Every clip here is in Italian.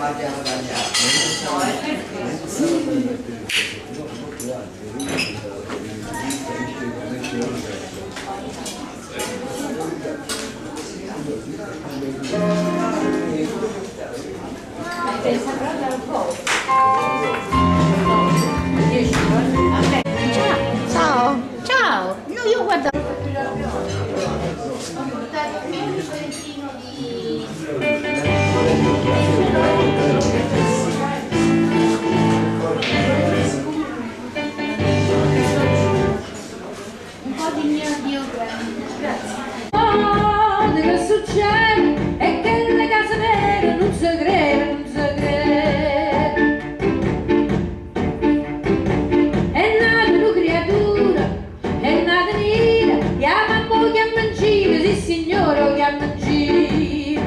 Ciao, ciao, io guardo. Un po' di mio Dio, grazie. Oh, che succede? È che le case vere non si crede, non si crede. È nata una creatura, è nata nera, chiama un po' chiama in giro, sì signore, lo chiama in giro.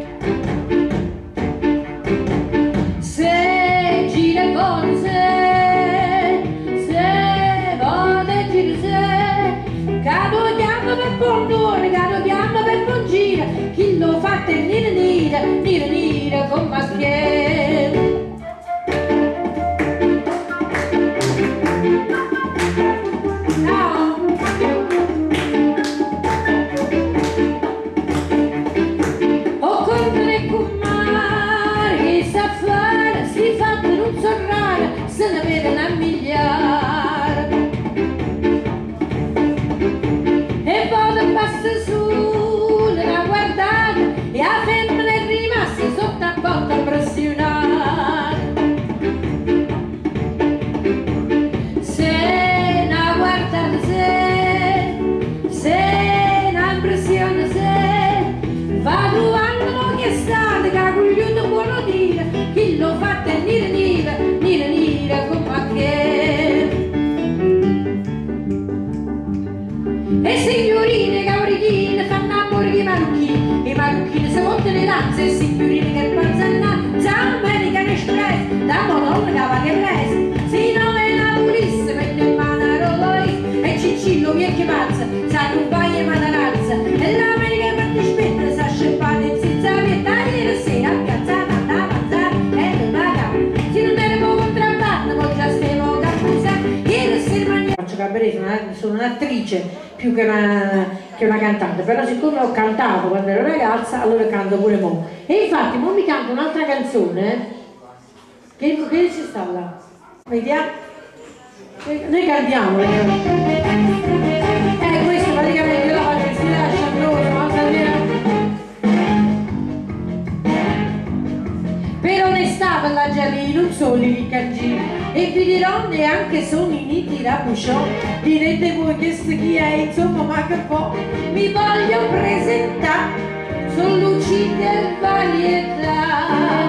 Se gira il buono, se vota gira, se capo chiama per buon capo chiama per buon gira, chi lo fa è nera nera, nera nera con maschiera. Se ne vede una migliaia e poi passa su la guardata e la femmina è rimasta sotto a porta a pressionare. Se la guardata, se la impressione, se va trovando che è stata che ha cogliuto buono dire, chi lo fa è nire nire, nire nire come che. E signorine caprichine fanno amore di marocchini, i marocchini si montano le danze, e signorine che panzanna, American Express, da Bologna cava che presa, si nome la pulisse, mette in mano a Roloi, e Ciccillo vecchio pazza, sa che un paio di matarazza, e l'America parte spetta, sa sceppare in zizzari, e tagliere sera, piazzata, da panzare, e le paga, si non era poco contrabbando, poi già stiamo cappusando, ieri sera mangiamo. Faccio cabaret, sono un'attrice più che una cantante, però siccome ho cantato quando ero ragazza, allora canto pure mo. E infatti mo mi canto un'altra canzone che ci sta là, vediamo, noi cantiamo, questo praticamente io la faccio vestire da sciandrosa, ma per onestà per la gialli non sono i riccaggi e vi dirò neanche sono i niti rabucciò, direte voi che chi è, insomma, ma che po', mi voglio presentare, sono Luci del Varietà,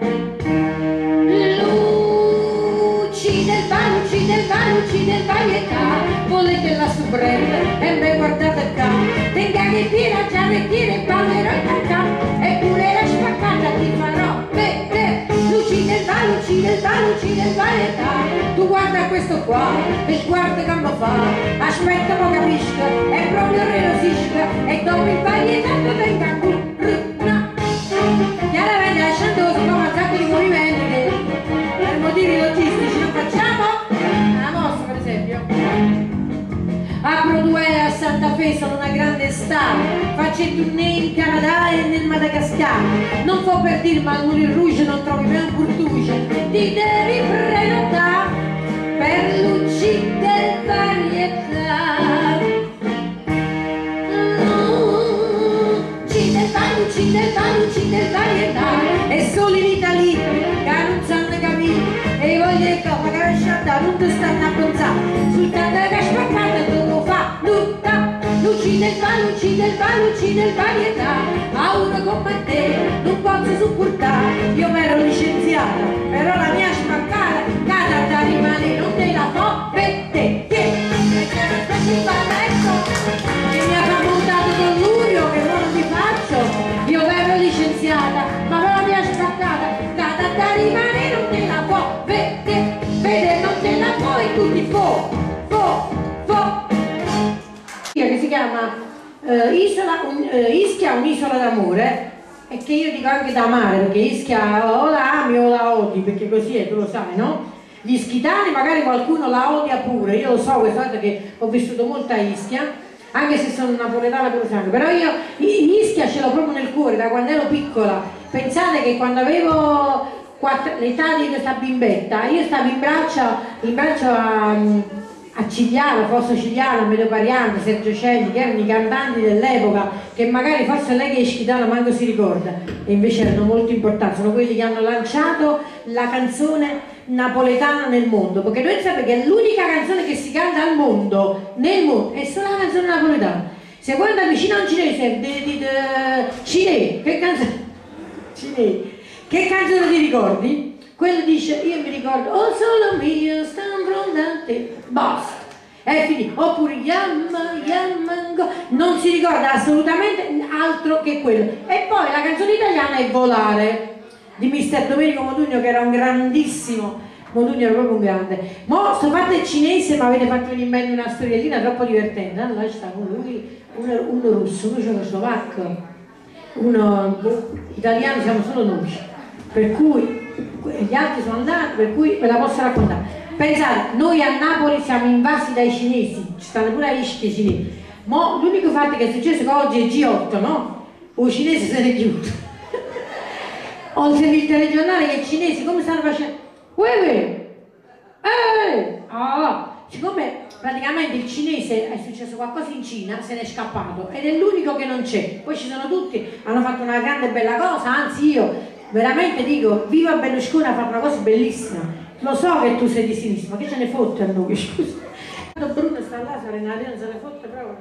Luci del Varietà, volete la suprema, e me guardate qua, tenga che tira, già ne tira e ballerò in cacca, eppure la spaccata ti farò vedere, Luci del Varietà, tu guarda questo qua, e guarda come fa, aspetta ma capisca, è proprio relosisca, e dopo il Varietà venga a curruna, chiaramente lasciando come un sacco di movimenti che per motivi logistici non facciamo, la mossa per esempio. A Broadway a Santa Fe sono una grande star, faccio il tournée in Canada e nel Madagascar, non può per dire ma al Moulin Rouge non trovi mai un Curtuge, ti devi prenotare per Luci del Varietà, Luci del Varietà, e solo in Italia che non sanno capire, e voglio che magari sciatta non ti stanno a pensare, sul tanto che spaccata tu lo fa tutta, Luci del Varietà, a uno come te non posso supportare, io mi ero licenziata, però la mia spaccata, cada rimane non te la fa per te, che mi ha tramontato con l'urio che non ti faccio, io ero licenziata, ma non la mia spaccata, cada rimane non te la fa per te, vede non te la puoi tu ti fo, che si chiama Ischia, un'isola d'amore, e che io dico anche da amare, perché Ischia o la ami o la odi, perché così è, tu lo sai, no? Gli ischitani magari qualcuno la odia pure, io lo so questa volta che ho vissuto molto a Ischia, anche se sono napoletana pure sangue, però io Ischia ce l'ho proprio nel cuore da quando ero piccola. Pensate che quando avevo l'età di questa bimbetta, io stavo in braccio a Cigliano, Fosso Cigliano, Medio Pariante, Sergio Celli, che erano i cantanti dell'epoca, che magari forse lei che è ischitana manco si ricorda, e invece erano molto importanti, sono quelli che hanno lanciato la canzone napoletana nel mondo, perché dovete sapere che è l'unica canzone che si canta al mondo, nel mondo, è solo la canzone napoletana. Se voi andate vicino a un cinese, cinese, che canzone ti ricordi? Quello dice, io mi ricordo, oh solo mio, stanno pronte, basta, è finito. Oppure Yammango, non si ricorda assolutamente altro che quello. E poi la canzone italiana è Volare, di Mister Domenico Modugno, che era un grandissimo, Modugno era proprio un grande. Mo sto fatto il cinese, ma avete fatto in mente una storiellina troppo divertente. Allora c'è uno russo, uno cecoslovacco, uno italiano, siamo solo noi. Per cui gli altri sono andati, per cui ve la posso raccontare. Pensate, noi a Napoli siamo invasi dai cinesi, ci stanno pure a Ischia i cinesi. Ma l'unico fatto che è successo è che oggi è G8, no? O i cinesi se ne chiudono. Ho sentito il telegiornale che i cinesi come stanno facendo? Siccome praticamente il cinese è successo qualcosa in Cina, se n'è scappato ed è l'unico che non c'è. Poi ci sono tutti, hanno fatto una grande bella cosa, anzi io veramente dico, viva Berlusconi, ha fatto una cosa bellissima. Lo so che tu sei di sinistra, ma che ce ne fotte a noi, scusa. Bruno sta là, Serenatino non se ne fotte proprio.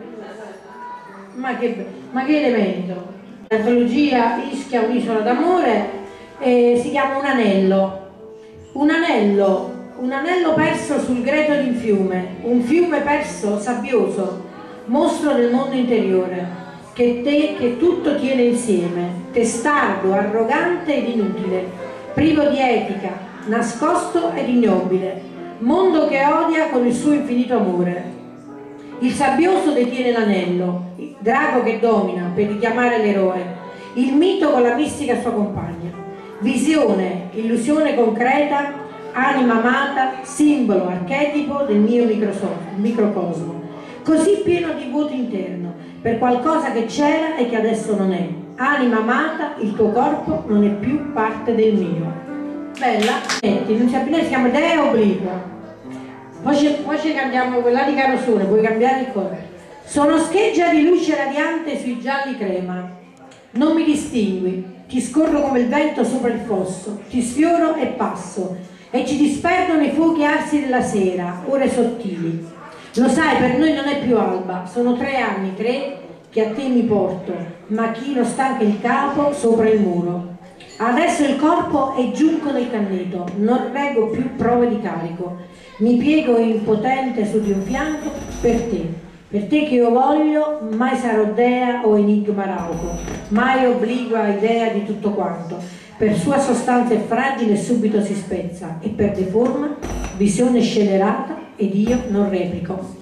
Ma che elemento. L'antologia Ischia, un'isola d'amore, si chiama un anello perso sul greto di un fiume perso, sabbioso, mostro del mondo interiore, che tutto tiene insieme, testardo, arrogante ed inutile, privo di etica, nascosto ed ignobile, mondo che odia con il suo infinito amore. Il sabbioso detiene l'anello, il drago che domina per richiamare l'eroe, il mito con la mistica sua compagna, visione, illusione concreta, anima amata, simbolo, archetipo del mio microcosmo, così pieno di vuoto interno, per qualcosa che c'era e che adesso non è. Anima amata, il tuo corpo non è più parte del mio. Bella? Non si chiama Dea Obliqua. Poi ci cambiamo quella di Carosone, puoi cambiare il corpo. Sono scheggia di luce radiante sui gialli crema. Non mi distingui, ti scorro come il vento sopra il fosso, ti sfioro e passo, e ci disperdono i fuochi arsi della sera, ore sottili. Lo sai, per noi non è più alba, sono 3 anni, che a te mi porto, ma chi non stanca il capo sopra il muro. Adesso il corpo è giunco nel canneto, non reggo più prove di carico, mi piego impotente su di un fianco per te che io voglio, mai sarò dea o enigma rauco, mai obligua idea di tutto quanto, per sua sostanza è fragile e subito si spezza, e perde forma, visione scelerata, ed io non replico.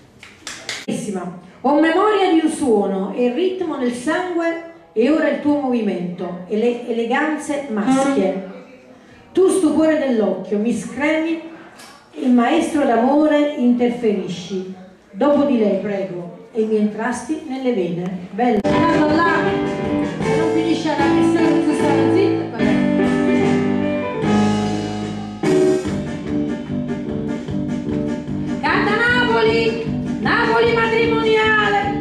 Ho memoria di un suono e il ritmo nel sangue e ora il tuo movimento e le eleganze maschie. Tu stupore dell'occhio, mi scremi, il maestro d'amore interferisci. Dopo di lei, prego, e mi entrasti nelle vene. Bella. Là, se non finisce la missione, tu stai zitta, vabbè. Canta Napoli matrimoniale,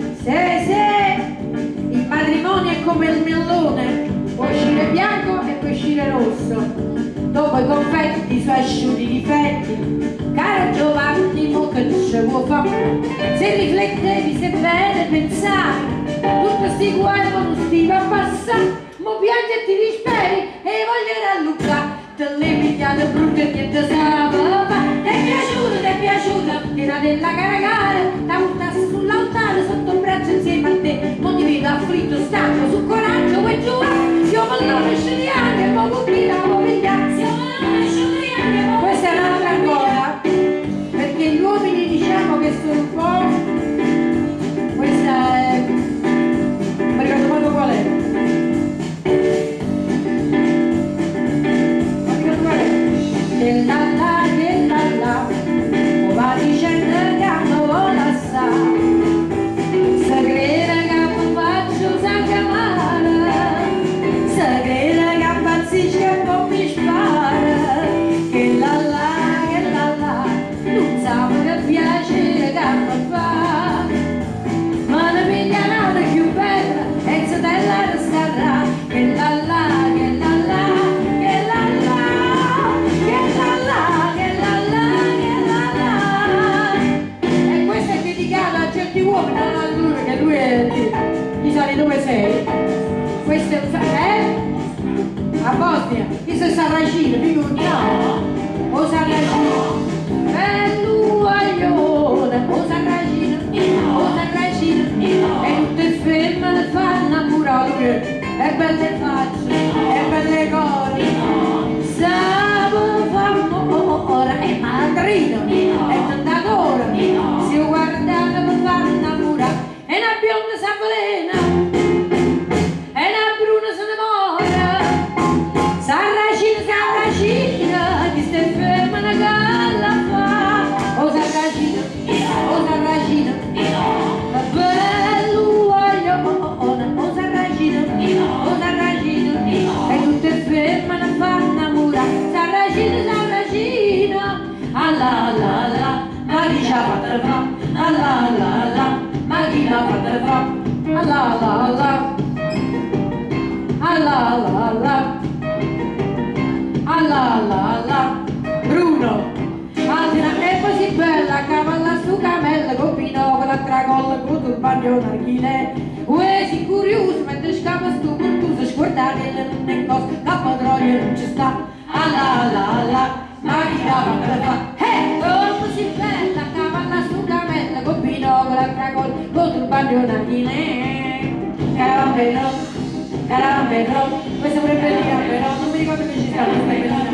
il matrimonio è come il mellone, può uscire bianco e può uscire rosso, dopo i confetti i suoi asciutti difetti, caro Giovanni, mo che ci vuoi fare, se riflettevi, se bene pensare, tutti sti guai non stiva a passare, mo piangi e ti disperi e voglio rallucare, te le pigliate brutte che te sapeva. Ti è piaciuta, tira della caragare, da buttare sull'altare sotto un braccio insieme a te, non ti vedo afflitto, stanco, su coraggio, vuoi giù, io voglio scegliere, e poi pulire la povertà. Questa è un'altra ancora, perché gli uomini diciamo che sono un po', questa è, non mi ricordo proprio qual è. l'ha fatta fa, alla alla alla, ma chi l'ha fatta fa, alla alla alla, alla alla alla, alla alla alla. Bruno, Altina è così bella, cavalla su camella, con pinocchio, tracolla, con turbante un'archile. Uè, si curioso, mentre scappa sto cortuso, scordare non è cosa, capodroglio non ci sta. Alla alla alla, ma chi la fa? Oh, così bella, cavalla su camella, con pinocchio, tracolla, con turbante un'archile. Carambello, carambello, questo vorrebbe dire però, non mi ricordo che ci sta questa bellina.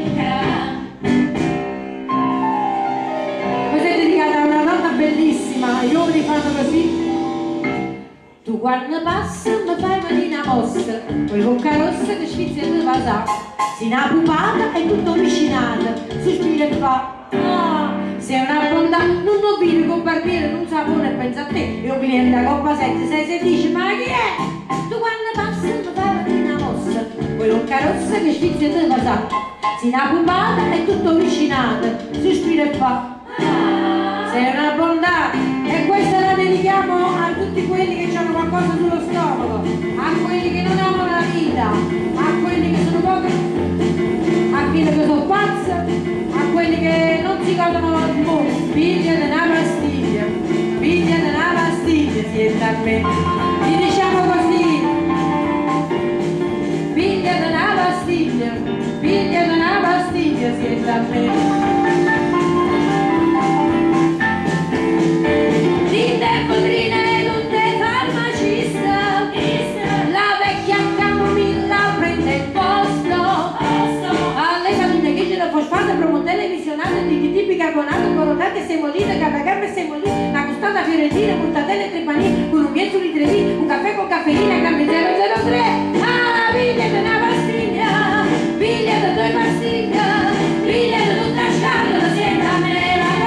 Bellissima, gli uomini fanno così. Tu quando passi mi fai una mossa, poi con carrozza che sfizia di vasà, si una pupata e tutto vicinato, sospira e fa, ah, sei una bontà, non ho vino con barbiere, non sapone e pensa a te, io cliente a coppa 7, 6, 6, dice, ma chi è? Tu quando passi mi fai una mossa, poi con carrozza che sfizia di vasà, si una pupata e tutto vicinato, sospira e fa, sei una bontà, e questa la dedichiamo a tutti quelli che hanno qualcosa sullo stomaco, a quelli che non amano la vita, a quelli che sono pochi, a quelli che sono pazzi, a quelli che non si godono il mondo. Figlia di una pastiglia, figlia di una pastiglia, siete a me. Ti diciamo così, figlia di una pastiglia, figlia di una pastiglia, siete a me. Fosfato, promontelle visionate di tipi carbonato, coronate, semolina, capagambe, semolina, una costata fiorentina, mortadelle, trepanie, con un miezzo di trevi, un caffè con caffeina, cambio 003. Ah, figlia di una pastiglia, figlia di due pastiglie, figlia di tutta scatola, siete a me.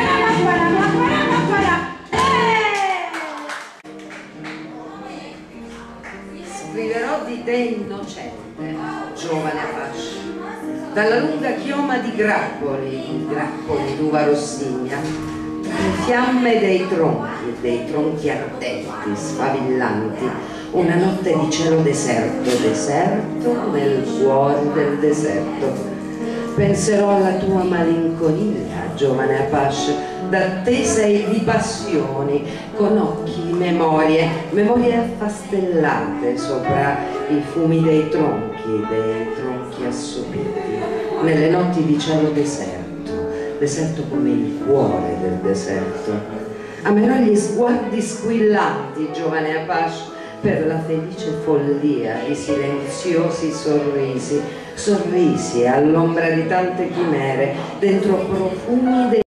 Scriverò di te innocente, giovane Apache, dalla lunga chioma di grappoli d'uva rossigna, in fiamme dei tronchi ardenti, sfavillanti, una notte di cielo deserto, deserto nel cuore del deserto. Penserò alla tua malinconia, giovane Apache, d'attesa e di passioni, con occhi, memorie affastellate sopra i fumi dei tronchi assopiti, nelle notti di cielo deserto come il cuore del deserto. Amerò gli sguardi squillanti, giovane Apache, per la felice follia di silenziosi sorrisi all'ombra di tante chimere, dentro profumi